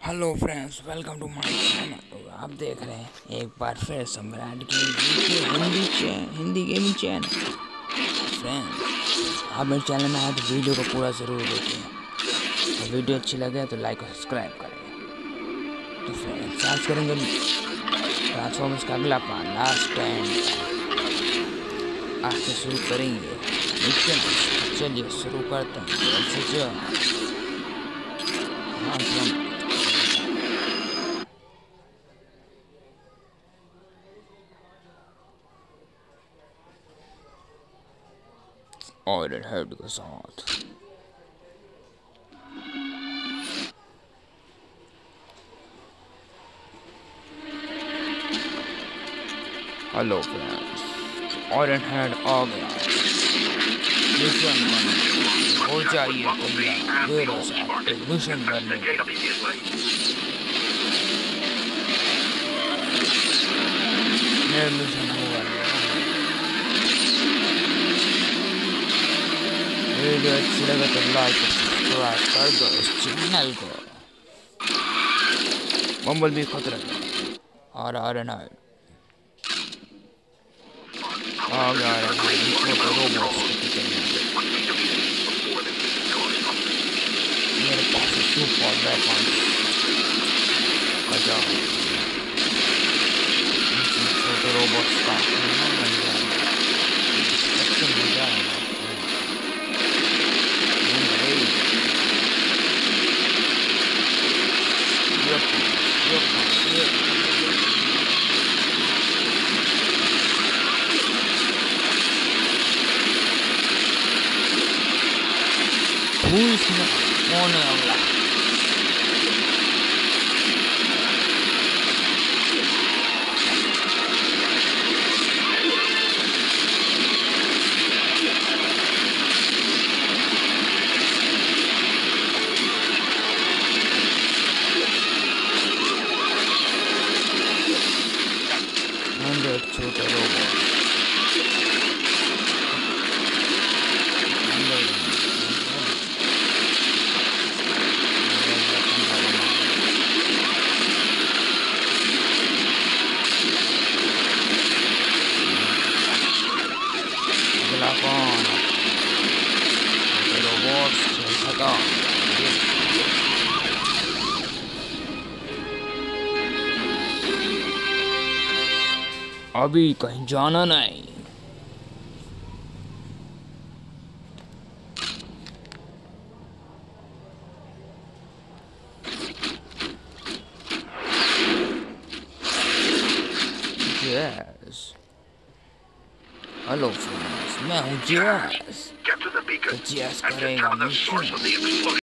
Hello friends, welcome to my channel. आप देख रहे हैं एक बार फिर सम्राट की हिंदी गेमिंग चैनल। फ्रेंड्स, आप मेरे चैनल में आए तो वीडियो को पूरा ज़रूर देखें और वीडियो अच्छी लगे तो लाइक और सब्सक्राइब करें। तो फ्रेंड्स, आज करेंगे ट्रांसफॉर्मर्स का अगला पार्ट, लास्ट टाइम। आज से शुरू करेंगे मिशन। चलिए शुरू करते हैं। और हेड के साथ हेलो फ्रेंड्स, ऑरेंज हेड आ गया। मिशन हो जाइए तैयार, मेरे साथ मिशन करने। मिशन हुआ। वीडियो अच्छी लगे तो लाइक और सब्सक्राइब कर दो इस चैनल को। बम्बल भी खतरा और आयरन हाइड आ गया। मेरे पास सुपर वेपन छोटे रोबोट्स का होने वाला। छोटे रोबोट अभी कहीं जाना नहीं। Yes. हेलो फ्रेंड्स, मैं हूँ जैस। जैस करेगा मिशन।